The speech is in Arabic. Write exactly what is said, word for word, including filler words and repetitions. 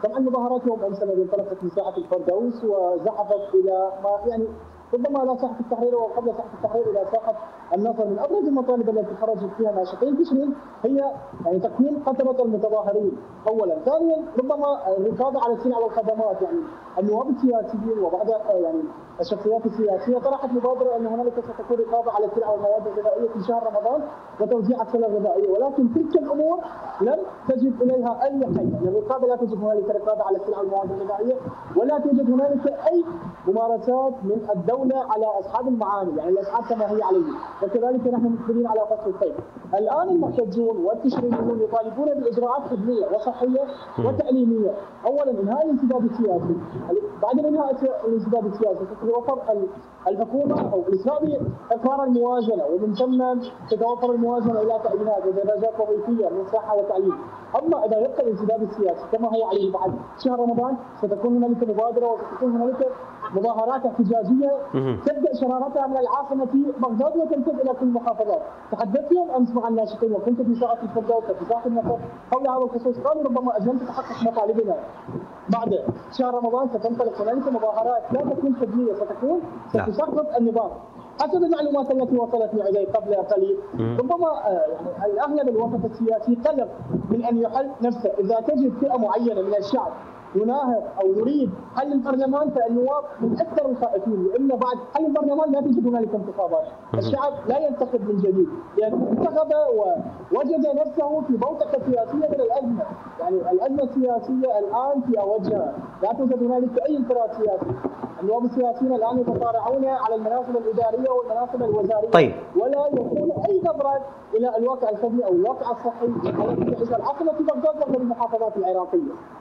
طبعا مظاهرات يوم امس الذي انطلقت من ساحه الفردوس وزحفت الى ما يعني ربما لا ساحه التحرير وقبل ساحه التحرير الى ساحه النصر. من ابرز المطالب التي خرجت فيها ناشطين تشرين هي يعني تقييم قتله المتظاهرين اولا، ثانيا ربما الركاض على السلع والخدمات. يعني النواب السياسيين وبعض يعني الشخصيات السياسيه طرحت مبادره ان هنالك ستكون رقابه على السلع والمواد الغذائيه في شهر رمضان وتوزيع السلع الغذائيه، ولكن تلك الامور لم تجد اليها اي حل. يعني الرقابه لا توجد هنالك رقابه على السلع والمواد الغذائيه، ولا توجد هنالك اي ممارسات من الدوله على اصحاب المعامل، يعني الاسعار كما هي عليه، وكذلك نحن مقبلين على فصل الصيف. الان المحتجون والتشرينيون يطالبون باجراءات خدميه وصحيه وتعليميه. اولا انهاء الانسداد السياسي، بعد انهاء الانسداد السياسي تتوفر الحكومه او الاسلاميه اقرار الموازنه، ومن ثم تتوفر الموازنه الى تامينات ودرجات وظيفيه من صحه وتعليم. اما اذا يبقى الانسداد السياسي كما هو عليه بعد شهر رمضان ستكون هنالك مبادره وستكون هنالك مظاهرات احتجاجيه تبدا شرارتها من العاصمه بغداد وتمتد الى كل المحافظات. تحدثت يوم امس مع الناشطين وكنت في ساحه الفردوس وفي ساحه النصر حول هذا الخصوص، قالوا ربما اجل تتحقق مطالبنا بعد شهر رمضان ستنطلق هنالك مظاهرات لا تكون حزبيه، ستكون ستسقط النظام. حسب المعلومات التي وصلتني الي قبل قليل ربما يعني الاغلب الوسط السياسي قلق من ان يحل نفسه. اذا تجد فئه معينه من الشعب يناهض او يريد حل البرلمان فالنواب من اكثر الخائفين، لان بعد حل البرلمان لا توجد هنالك انتخابات، الشعب لا ينتخب من جديد لانه انتخب ووجد نفسه في بوتقه سياسيه من الازمه. يعني الازمه السياسيه الان في اوجها، لا توجد هنالك اي انفراد سياسي. النواب السياسيين الان يتصارعون على المناصب الاداريه والمناصب الوزاريه، طيب. ولا يكون اي نظره الى الواقع الخدمي او الواقع الصحي الذي يعيش العاصمه في بغداد وغير المحافظات العراقيه.